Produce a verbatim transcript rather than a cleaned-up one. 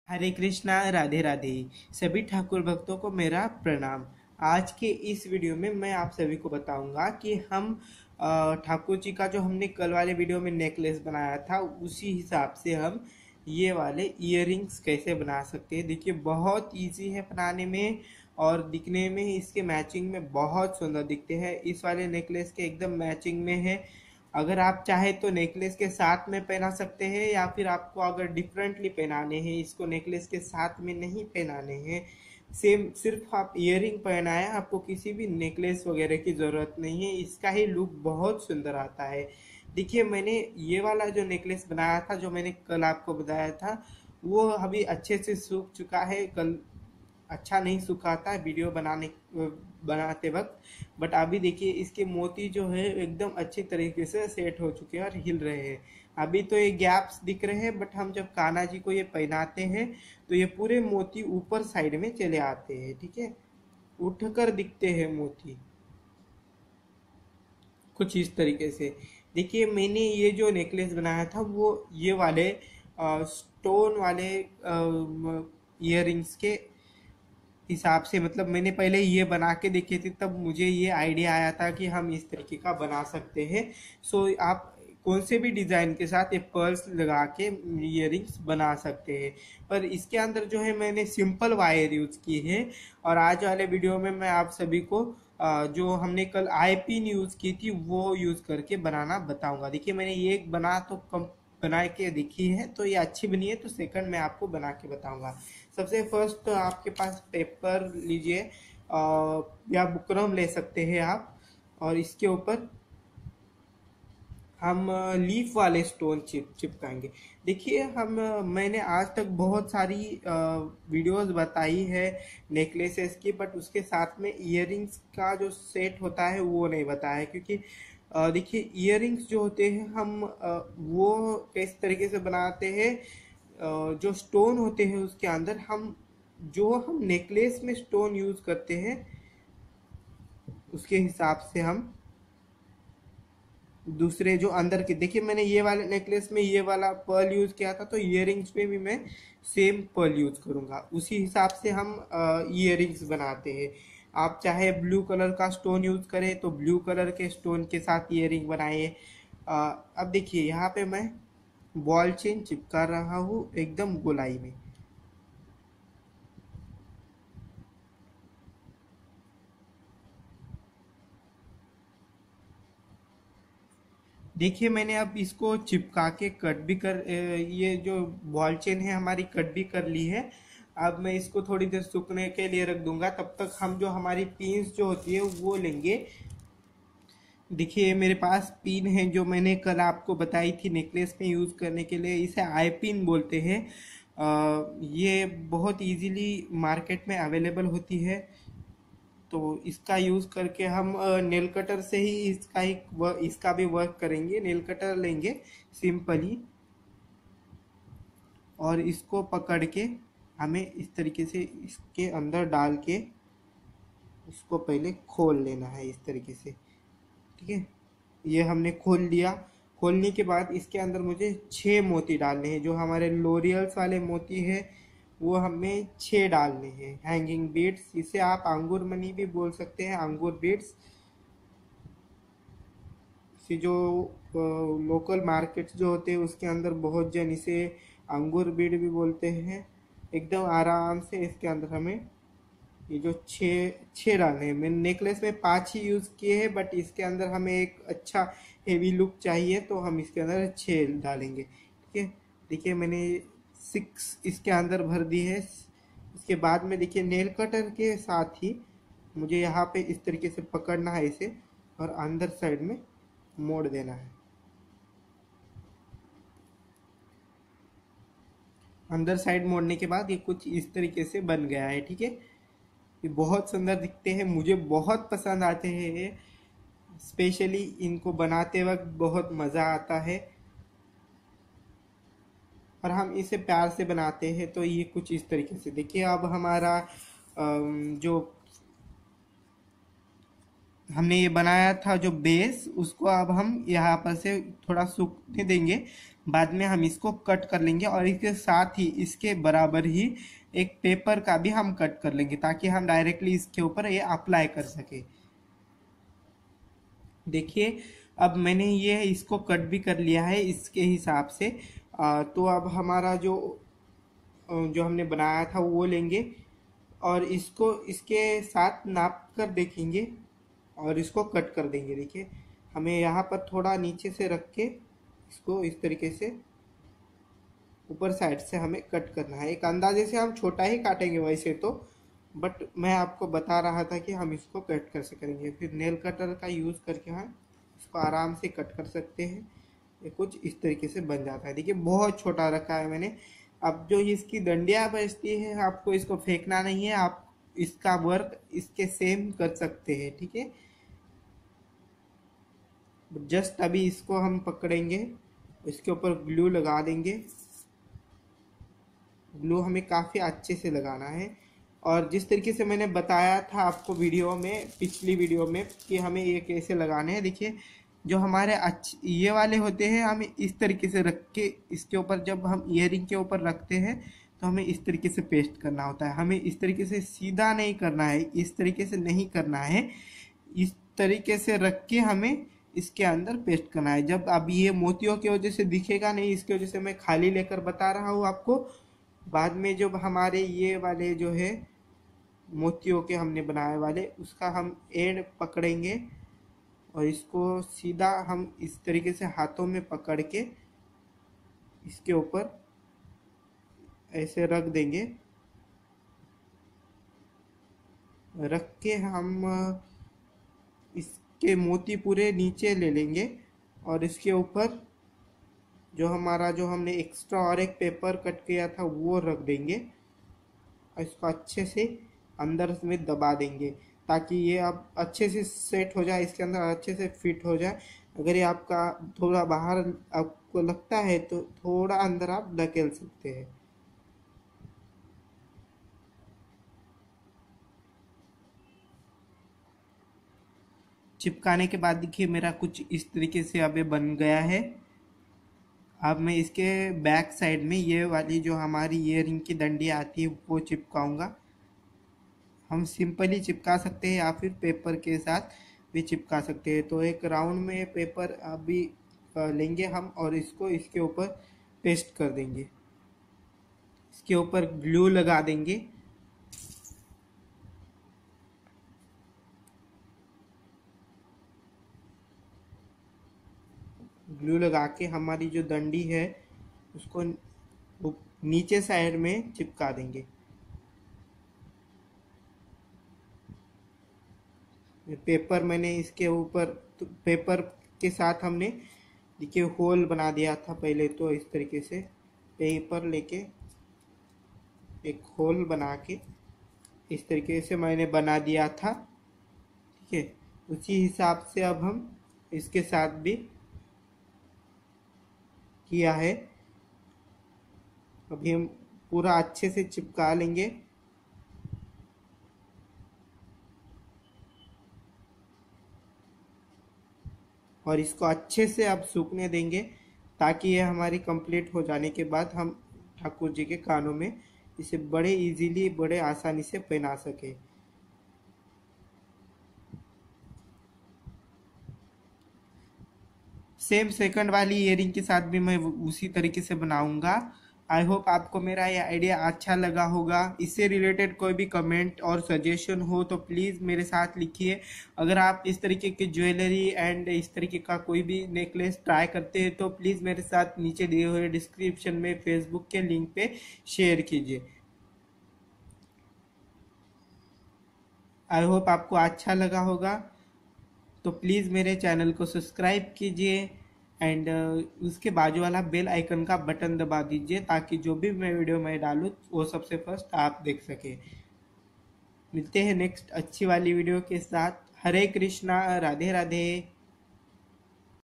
हरे कृष्णा, राधे राधे। सभी ठाकुर भक्तों को मेरा प्रणाम। आज के इस वीडियो में मैं आप सभी को बताऊंगा कि हम अ, ठाकुर जी का जो हमने कल वाले वीडियो में नेकलेस बनाया था उसी हिसाब से हम ये वाले इयररिंग्स कैसे बना सकते हैं। देखिए, बहुत इजी है बनाने में और दिखने में इसके मैचिंग में बहुत सुंदर दिखते हैं। इस वाले नेकलेस के एकदम मैचिंग में है। अगर आप चाहे तो नेकलेस के साथ में पहना सकते हैं, या फिर आपको अगर डिफरेंटली पहनाने हैं, इसको नेकलेस के साथ में नहीं पहनाने हैं, सेम सिर्फ आप इयररिंग पहनाए, आपको किसी भी नेकलेस वगैरह की ज़रूरत नहीं है। इसका ही लुक बहुत सुंदर आता है। देखिए, मैंने ये वाला जो नेकलेस बनाया था, जो मैंने कल आपको बताया था, वो अभी अच्छे से सूख चुका है। कल अच्छा नहीं सुखाता है वीडियो बनाने बनाते वक्त, बट अभी देखिए इसके मोती जो है एकदम अच्छी तरीके से सेट हो चुके हैं और हिल रहे हैं। अभी तो ये गैप्स दिख रहे हैं, बट हम जब कान्हा जी को ये पहनाते हैं तो ये पूरे मोती ऊपर साइड में चले आते हैं। ठीक है, उठकर दिखते हैं मोती कुछ इस तरीके से। देखिए, मैंने ये जो नेकलेस बनाया था वो ये वाले स्टोन वाले इयररिंग्स के हिसाब से, मतलब मैंने पहले ये बना के देखे थे, तब मुझे ये आइडिया आया था कि हम इस तरीके का बना सकते हैं। सो आप कौन से भी डिज़ाइन के साथ ये पर्ल्स लगा के इयररिंग्स बना सकते हैं। पर इसके अंदर जो है मैंने सिंपल वायर यूज़ की है। और आज वाले वीडियो में मैं आप सभी को अ, जो हमने कल आई पिन यूज़ की थी वो यूज़ करके बनाना बताऊंगा। देखिए, मैंने ये एक बना तो कम बना के देखी है, तो ये अच्छी बनी है, तो सेकंड मैं आपको बना के बताऊंगा। सबसे फर्स्ट तो आपके पास पेपर लीजिए, अ, या बुकरम ले सकते हैं आप, और इसके ऊपर हम लीफ वाले स्टोन चिप चिपकाएंगे। देखिए, हम मैंने आज तक बहुत सारी वीडियोस बताई है नेकलेसेस की, बट उसके साथ में इयररिंग्स का जो सेट होता है वो नहीं बताया है। क्योंकि अ, देखिए, इयररिंग्स जो होते हैं हम अ, वो किस तरीके से बनाते हैं, अ, जो स्टोन होते हैं उसके अंदर हम जो हम नेकलेस में स्टोन यूज करते हैं उसके हिसाब से हम दूसरे जो अंदर के, देखिए मैंने ये वाले नेकलेस में ये वाला पर्ल यूज किया था, तो इयररिंग्स में भी मैं सेम पर्ल यूज करूंगा। उसी हिसाब से हम इयररिंग्स बनाते हैं। आप चाहे ब्लू कलर का स्टोन यूज करें तो ब्लू कलर के स्टोन के साथ इयररिंग बनाइए। अ, अब देखिए, यहाँ पे मैं बॉल चेन चिपका रहा हूँ एकदम गोलाई में। देखिए, मैंने अब इसको चिपका के कट भी कर अ, ये जो बॉल चेन है हमारी कट भी कर ली है। अब मैं इसको थोड़ी देर सूखने के लिए रख दूंगा। तब तक हम जो हमारी पिन्स जो होती है वो लेंगे। देखिए, मेरे पास पिन है जो मैंने कल आपको बताई थी नेकलेस में यूज़ करने के लिए। इसे आई पिन बोलते हैं। अ, ये बहुत इजीली मार्केट में अवेलेबल होती है। तो इसका यूज़ करके हम नेल कटर से ही इसका ही व, इसका भी वर्क करेंगे। नेल कटर लेंगे सिंपली, और इसको पकड़ के हमें इस तरीके से इसके अंदर डाल के इसको पहले खोल लेना है इस तरीके से। ठीक है, ये हमने खोल लिया। खोलने के बाद इसके अंदर मुझे छः मोती डालने हैं। जो हमारे लोरियल्स वाले मोती है वो हमें छः डालने हैं। हैंगिंग बीड्स, इसे आप अंगूर मनी भी बोल सकते हैं, अंगूर बीड्स। इसे जो लोकल मार्केट्स जो होते हैं उसके अंदर बहुत जन इसे अंगूर बीड भी बोलते हैं। एकदम आराम से इसके अंदर हमें ये जो छः छः डालने हैं। मैंने नेकलेस में पाँच ही यूज़ किए हैं, बट इसके अंदर हमें एक अच्छा हेवी लुक चाहिए तो हम इसके अंदर छः डालेंगे। ठीक है, देखिए मैंने सिक्स इसके अंदर भर दी है। इसके बाद में देखिए, नेल कटर के साथ ही मुझे यहाँ पे इस तरीके से पकड़ना है इसे, और अंदर साइड में मोड़ देना है। अंदर साइड मोड़ने के बाद ये कुछ इस तरीके से बन गया है। ठीक है, ये बहुत सुंदर दिखते हैं, मुझे बहुत पसंद आते हैं ये। स्पेशली इनको बनाते वक्त बहुत मज़ा आता है, और हम इसे प्यार से बनाते हैं। तो ये कुछ इस तरीके से देखिए, अब हमारा जो हमने ये बनाया था जो बेस, उसको अब हम यहाँ पर से थोड़ा सूखने देंगे। बाद में हम इसको कट कर लेंगे और इसके साथ ही इसके बराबर ही एक पेपर का भी हम कट कर लेंगे ताकि हम डायरेक्टली इसके ऊपर ये अप्लाई कर सके। देखिए अब मैंने ये इसको कट भी कर लिया है इसके हिसाब से। आ, तो अब हमारा जो जो हमने बनाया था वो लेंगे और इसको इसके साथ नाप कर देखेंगे और इसको कट कर देंगे। देखिए हमें यहाँ पर थोड़ा नीचे से रख के इसको इस तरीके से ऊपर साइड से हमें कट करना है। एक अंदाजे से हम छोटा ही काटेंगे वैसे तो, बट मैं आपको बता रहा था कि हम इसको कट कर सकेंगे। फिर नेल कटर का यूज़ करके हम इसको आराम से कट कर सकते हैं। ये कुछ इस तरीके से बन जाता है। देखिए बहुत छोटा रखा है मैंने। अब जो इसकी डंडियाँ बचती है आपको इसको फेंकना नहीं है, आप इसका वर्क इसके सेम कर सकते हैं। ठीक है, जस्ट अभी इसको हम पकड़ेंगे, इसके ऊपर ग्लू लगा देंगे। ग्लू हमें काफ़ी अच्छे से लगाना है और जिस तरीके से मैंने बताया था आपको वीडियो में, पिछली वीडियो में, कि हमें ये कैसे लगाने हैं। देखिए जो हमारे अच्छे ये वाले होते हैं हमें इस तरीके से रख के इसके ऊपर, जब हम ईयरिंग के ऊपर रखते हैं तो हमें इस तरीके से पेस्ट करना होता है। हमें इस तरीके से सीधा नहीं करना है, इस तरीके से नहीं करना है, इस तरीके से रख के हमें इसके अंदर पेस्ट करना है। जब अब ये मोतियों की वजह से दिखेगा नहीं, इसकी वजह से मैं खाली लेकर बता रहा हूँ आपको। बाद में जब हमारे ये वाले जो है मोतियों के हमने बनाए वाले, उसका हम एंड पकड़ेंगे और इसको सीधा हम इस तरीके से हाथों में पकड़ के इसके ऊपर ऐसे रख देंगे। रख के हम इसके मोती पूरे नीचे ले लेंगे और इसके ऊपर जो हमारा जो हमने एक्स्ट्रा और एक पेपर कट किया था वो रख देंगे। इसको अच्छे से अंदर में दबा देंगे ताकि ये अब अच्छे से सेट हो जाए, इसके अंदर अच्छे से फिट हो जाए। अगर ये आपका थोड़ा बाहर आपको लगता है तो थोड़ा अंदर आप धकेल सकते हैं। चिपकाने के बाद देखिए मेरा कुछ इस तरीके से अब ये बन गया है। अब मैं इसके बैक साइड में ये वाली जो हमारी ईयरिंग की डंडी आती है वो चिपकाऊंगा। हम सिंपली चिपका सकते हैं या फिर पेपर के साथ भी चिपका सकते हैं। तो एक राउंड में पेपर अभी लेंगे हम और इसको इसके ऊपर पेस्ट कर देंगे, इसके ऊपर ग्लू लगा देंगे। ग्लू लगा के हमारी जो डंडी है उसको नीचे साइड में चिपका देंगे। पेपर मैंने इसके ऊपर तो पेपर के साथ हमने देखिए होल बना दिया था पहले। तो इस तरीके से पेपर लेके एक होल बना के इस तरीके से मैंने बना दिया था। ठीक है, उसी हिसाब से अब हम इसके साथ भी किया है। अभी हम पूरा अच्छे से चिपका लेंगे। और इसको अच्छे से अब सूखने देंगे ताकि ये हमारी कंप्लीट हो जाने के बाद हम ठाकुर जी के कानों में इसे बड़े इजीली बड़े आसानी से पहना सके। सेम सेकंड वाली ईयरिंग के साथ भी मैं उसी तरीके से बनाऊंगा। आई होप आपको मेरा ये आइडिया अच्छा लगा होगा। इससे रिलेटेड कोई भी कमेंट और सजेशन हो तो प्लीज़ मेरे साथ लिखिए। अगर आप इस तरीके की ज्वेलरी एंड इस तरीके का कोई भी नेकलेस ट्राई करते हैं तो प्लीज़ मेरे साथ नीचे दिए हुए डिस्क्रिप्शन में फेसबुक के लिंक पे शेयर कीजिए। आई होप आपको अच्छा लगा होगा। तो प्लीज़ मेरे चैनल को सब्सक्राइब कीजिए एंड uh, उसके बाजू वाला बेल आइकन का बटन दबा दीजिए ताकि जो भी मैं वीडियो मैं डालूँ वो सबसे फर्स्ट आप देख सके। मिलते हैं नेक्स्ट अच्छी वाली वीडियो के साथ। हरे कृष्णा, राधे राधे।